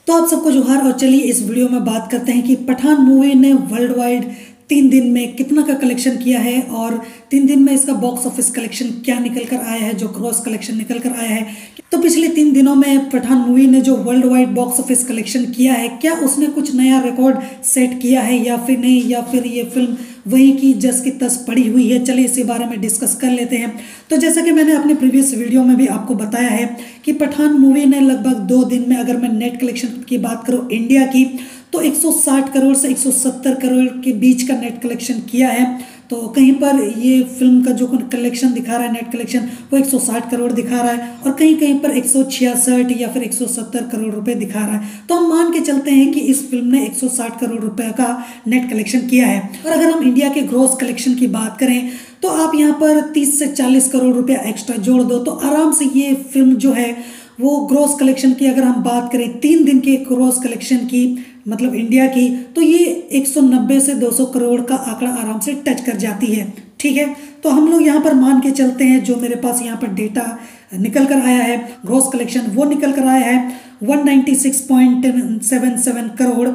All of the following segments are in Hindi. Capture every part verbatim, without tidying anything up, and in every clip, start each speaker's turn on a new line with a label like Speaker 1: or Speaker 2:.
Speaker 1: तो आप सबको जोहार। और चलिए इस वीडियो में बात करते हैं कि पठान मूवी ने वर्ल्ड वाइड तीन दिन में कितना का कलेक्शन किया है और तीन दिन में इसका बॉक्स ऑफिस कलेक्शन क्या निकल कर आया है, जो क्रॉस कलेक्शन निकल कर आया है। तो पिछले तीन दिनों में पठान मूवी ने जो worldwide box office collection किया है, क्या उसने कुछ नया रिकॉर्ड सेट किया है या फिर नहीं, या फिर ये फिल्म वही की जस की तस पड़ी हुई है। चलिए इसी बारे में डिस्कस कर लेते हैं। तो जैसा कि मैंने अपने प्रीवियस वीडियो में भी आपको बताया है कि पठान मूवी ने लगभग दो दिन में, अगर मैं नेट कलेक्शन की बात करूं इंडिया की, तो एक सौ साठ करोड़ से एक सौ सत्तर करोड़ के बीच का नेट कलेक्शन किया है। तो कहीं पर ये फिल्म का जो कलेक्शन दिखा रहा है, नेट कलेक्शन, वो एक सौ साठ करोड़ दिखा रहा है और कहीं कहीं पर एक सौ छियासठ या फिर एक सौ सत्तर करोड़ रुपए दिखा रहा है। तो हम मान के चलते हैं कि इस फिल्म ने एक सौ साठ करोड़ रुपए का नेट कलेक्शन किया है। और अगर हम इंडिया के ग्रॉस कलेक्शन की बात करें तो आप यहाँ पर तीस से चालीस करोड़ रुपया एक्स्ट्रा जोड़ दो तो आराम से ये फिल्म जो है वो ग्रॉस कलेक्शन की, अगर हम बात करें तीन दिन के ग्रॉस कलेक्शन की, मतलब इंडिया की, तो ये एक सौ नब्बे से दो सौ करोड़ का आंकड़ा आराम से टच कर जाती है। ठीक है, तो हम लोग यहाँ पर मान के चलते हैं, जो मेरे पास यहाँ पर डेटा निकल कर आया है ग्रॉस कलेक्शन, वो निकल कर आया है एक सौ छियानवे पॉइंट सात सात करोड़।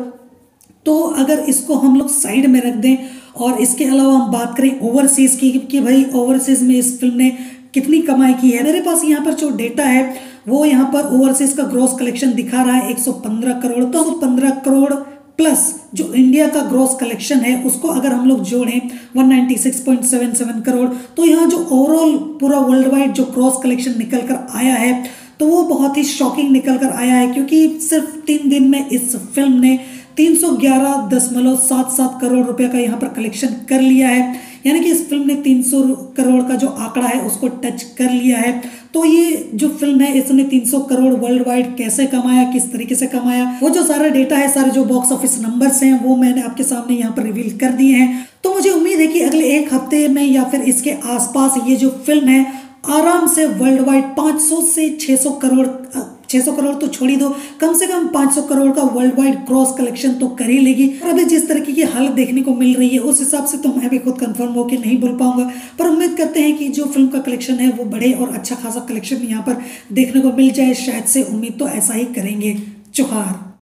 Speaker 1: तो अगर इसको हम लोग साइड में रख दें और इसके अलावा हम बात करें ओवरसीज की कि भाई ओवरसीज में इस फिल्म ने कितनी कमाई की है, मेरे पास यहाँ पर जो डेटा है वो यहाँ पर ओवरसीज का ग्रॉस कलेक्शन दिखा रहा है एक सौ पंद्रह करोड़। तो पंद्रह करोड़ प्लस जो इंडिया का ग्रॉस कलेक्शन है उसको अगर हम लोग जोड़ें एक सौ छियानवे पॉइंट सात सात करोड़, तो यहाँ जो ओवरऑल पूरा वर्ल्ड वाइड जो ग्रॉस कलेक्शन निकल कर आया है तो वो बहुत ही शॉकिंग निकल कर आया है, क्योंकि सिर्फ तीन दिन में इस फिल्म ने तीन सौ ग्यारह दशमलव सात सात करोड़ रुपए का यहाँ पर कलेक्शन कर लिया है। यानी कि इस फिल्म ने तीन सौ करोड़ का जो आंकड़ा है उसको टच कर लिया है। तो ये जो फिल्म है इसने तीन सौ करोड़ वर्ल्ड वाइड कैसे कमाया, किस तरीके से कमाया, वो जो सारा डेटा है, सारे जो बॉक्स ऑफिस नंबर्स हैं, वो मैंने आपके सामने यहाँ पर रिवील कर दिए हैं। तो मुझे उम्मीद है कि अगले एक हफ्ते में या फिर इसके आसपास ये जो फिल्म है आराम से वर्ल्ड वाइड पाँच सौ से छह सौ करोड़, छह सौ करोड़ तो छोड़ ही दो, कम से कम पाँच सौ करोड़ का वर्ल्ड वाइड क्रॉस कलेक्शन तो कर ही लेगी। और अभी जिस तरीके की हालत देखने को मिल रही है उस हिसाब से तो मैं भी खुद कंफर्म होकर नहीं बोल पाऊंगा, पर उम्मीद करते हैं कि जो फिल्म का कलेक्शन है वो बढ़े और अच्छा खासा कलेक्शन यहाँ पर देखने को मिल जाए। शायद से उम्मीद तो ऐसा ही करेंगे। जोहार।